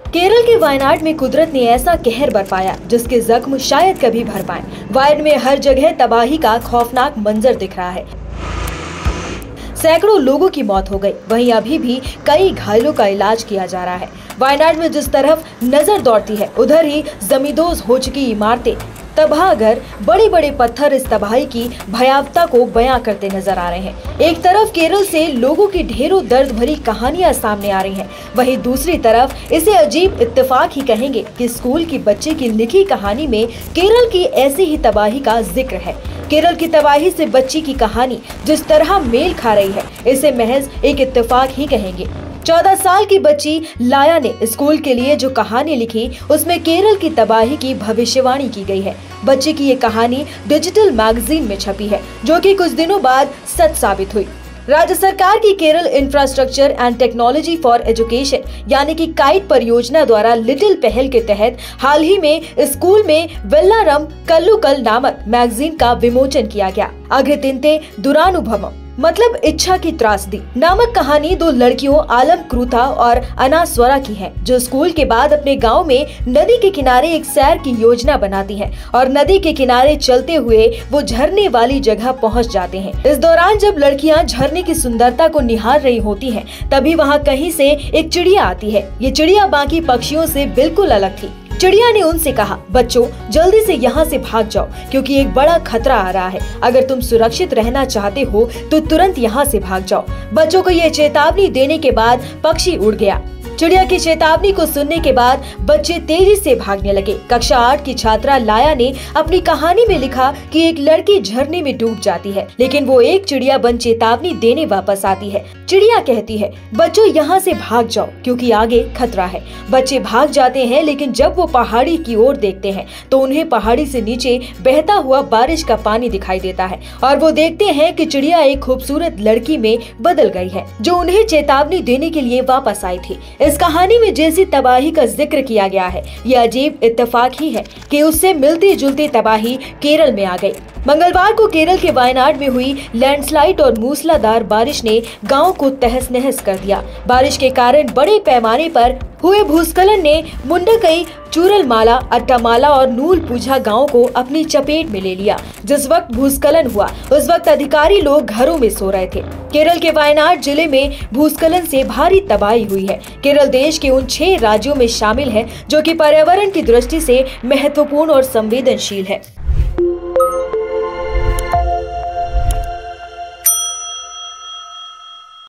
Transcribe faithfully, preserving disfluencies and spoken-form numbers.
केरल के वायनाड में कुदरत ने ऐसा कहर बरपाया जिसके जख्म शायद कभी भर पाएं। वायनाड में हर जगह तबाही का खौफनाक मंजर दिख रहा है। सैकड़ों लोगों की मौत हो गई, वहीं अभी भी कई घायलों का इलाज किया जा रहा है। वायनाड में जिस तरफ नजर दौड़ती है उधर ही जमींदोज हो चुकी इमारतें, तबाह घर, बड़े बड़े पत्थर इस तबाही की भयावहता को बयां करते नजर आ रहे हैं। एक तरफ केरल से लोगों की ढेरों दर्द भरी कहानियां सामने आ रही हैं, वहीं दूसरी तरफ इसे अजीब इत्तेफाक ही कहेंगे कि स्कूल की बच्चे की लिखी कहानी में केरल की ऐसी ही तबाही का जिक्र है। केरल की तबाही से बच्ची की कहानी जिस तरह मेल खा रही है, इसे महज एक इत्तेफाक ही कहेंगे। चौदह साल की बच्ची लाया ने स्कूल के लिए जो कहानी लिखी उसमें केरल की तबाही की भविष्यवाणी की गई है। बच्ची की ये कहानी डिजिटल मैगजीन में छपी है, जो कि कुछ दिनों बाद सच साबित हुई। राज्य सरकार की Kerala infrastructure and technology for education यानी कि काइट परियोजना द्वारा लिटिल पहल के तहत हाल ही में स्कूल में वेल्लारम कल्लुकल नामक मैगजीन का विमोचन किया गया। अग्रतिंते दुरानुभवम मतलब इच्छा की त्रासदी नामक कहानी दो लड़कियों आलम क्रूथा और अनास्वरा की है, जो स्कूल के बाद अपने गांव में नदी के किनारे एक सैर की योजना बनाती हैं और नदी के किनारे चलते हुए वो झरने वाली जगह पहुंच जाते हैं। इस दौरान जब लड़कियां झरने की सुंदरता को निहार रही होती हैं, तभी वहां कहीं से एक चिड़िया आती है। ये चिड़िया बाकी पक्षियों से बिल्कुल अलग थी। चिड़िया ने उनसे कहा, बच्चों जल्दी से यहाँ से भाग जाओ क्योंकि एक बड़ा खतरा आ रहा है। अगर तुम सुरक्षित रहना चाहते हो तो तुरंत यहाँ से भाग जाओ। बच्चों को ये चेतावनी देने के बाद पक्षी उड़ गया। चिड़िया की चेतावनी को सुनने के बाद बच्चे तेजी से भागने लगे। कक्षा आठ की छात्रा लाया ने अपनी कहानी में लिखा कि एक लड़की झरने में डूब जाती है, लेकिन वो एक चिड़िया बन चेतावनी देने वापस आती है। चिड़िया कहती है, बच्चों यहाँ से भाग जाओ क्योंकि आगे खतरा है। बच्चे भाग जाते हैं, लेकिन जब वो पहाड़ी की ओर देखते हैं तो उन्हें पहाड़ी से नीचे बहता हुआ बारिश का पानी दिखाई देता है और वो देखते हैं कि चिड़िया एक खूबसूरत लड़की में बदल गई है, जो उन्हें चेतावनी देने के लिए वापस आई थी। इस कहानी में जैसी तबाही का जिक्र किया गया है, ये अजीब इत्तेफाक ही है कि उससे मिलती जुलती तबाही केरल में आ गई। मंगलवार को केरल के वायनाड में हुई लैंडस्लाइड और मूसलाधार बारिश ने गांव को तहस नहस कर दिया। बारिश के कारण बड़े पैमाने पर हुए भूस्खलन ने मुंडकई, चूरलमाला, अट्टामाला और नूल पूजा गाँव को अपनी चपेट में ले लिया। जिस वक्त भूस्खलन हुआ उस वक्त अधिकारी लोग घरों में सो रहे थे। केरल के वायनाड जिले में भूस्खलन से भारी तबाही हुई है। केरल देश के उन छह राज्यों में शामिल है जो कि पर्यावरण की दृष्टि से महत्वपूर्ण और संवेदनशील है।